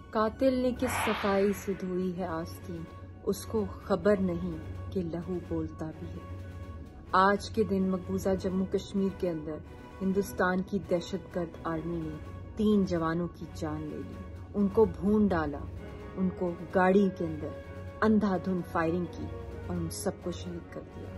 कातिल ने किस सफाई से धोई है आस्तीन, उसको खबर नहीं कि लहू बोलता भी है। आज के दिन मकबूजा जम्मू कश्मीर के अंदर हिंदुस्तान की दहशतगर्द आर्मी ने 3 जवानों की जान ले ली, उनको भून डाला, उनको गाड़ी के अंदर अंधाधुंध फायरिंग की और उन सबको शहीद कर दिया।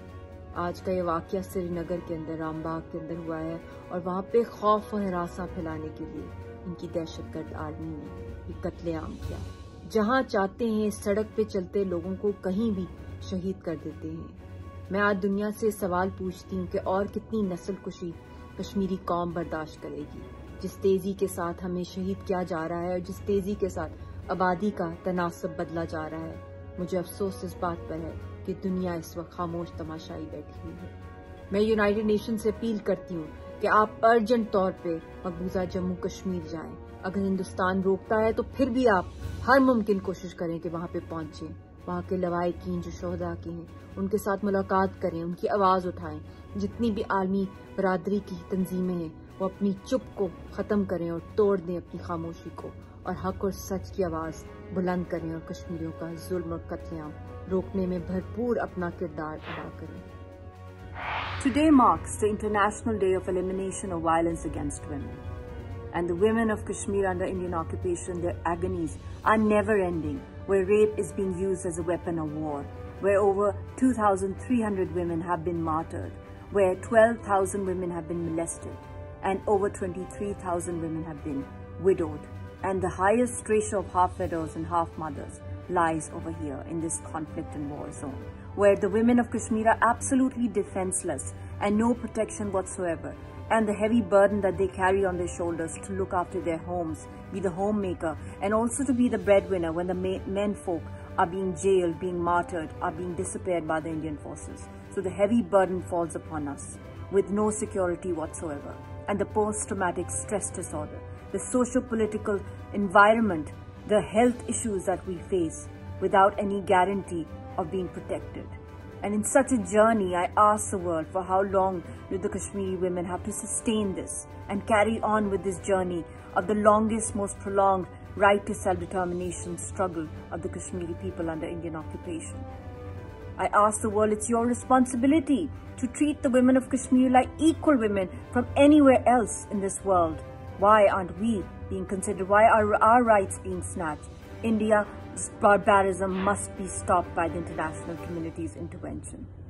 आज का ये वाकया श्रीनगर के अंदर रामबाग के अंदर हुआ है और वहां पे खौफ और हिरासा फैलाने के लिए इनकी दहशतगर्द आर्मी ने ये कत्लेआम किया। जहां चाहते हैं सड़क पे चलते लोगों को कहीं भी शहीद कर देते हैं। मैं आज दुनिया से सवाल पूछती हूँ कि और कितनी नस्ल कुशी कश्मीरी कौम बर्दाश्त करेगी। जिस तेजी के साथ हमें शहीद किया जा रहा है और जिस तेजी के साथ आबादी का तनासब बदला जा रहा है, मुझे अफसोस इस बात पर है कि दुनिया इस वक्त खामोश तमाशाई बैठी हुई है। मैं यूनाइटेड नेशन से अपील करती हूँ कि आप अर्जेंट तौर पे मकबूजा जम्मू कश्मीर जाएं। अगर हिंदुस्तान रोकता है तो फिर भी आप हर मुमकिन कोशिश करें कि वहां पे पहुंचें। वहां के लवाहिकीन जो शोहदा के हैं उनके साथ मुलाकात करें, उनकी आवाज उठाएं। जितनी भी आलमी बरादरी की तंजीमें हैं वो अपनी चुप को खत्म करें और तोड़ दें अपनी खामोशी को, और हक और सच की आवाज बुलंद करें और कश्मीरियों का जुल्म और कत्लेआम रोकने में भरपूर अपना किरदार अदा करें। Today marks the International Day of Elimination of Violence Against Women. And the women of Kashmir under Indian occupation, their agonies are never ending, where rape is being used as a weapon of war, where over 2,300 women have been martyred, where 12,000 women have been molested, and over 23,000 women have been widowed. And the highest ratio of half widows and half mothers lies over here in this conflict and war zone, where the women of Kashmir are absolutely defenseless and no protection whatsoever, and the heavy burden that they carry on their shoulders to look after their homes, be the homemaker, and also to be the breadwinner when the men folk are being jailed, being martyred, are being disappeared by the Indian forces. So the heavy burden falls upon us with no security whatsoever, and the post-traumatic stress disorder, the socio-political environment, the health issues that we face without any guarantee of being protected. And in such a journey, I ask the world, for how long do the Kashmiri women have to sustain this and carry on with this journey of the longest, most prolonged right to self-determination struggle of the Kashmiri people under Indian occupation? I ask the world, it's your responsibility to treat the women of Kashmir like equal women from anywhere else in this world. Why aren't we being considered? Why are our rights being snatched? India's barbarism must be stopped by the international community's intervention.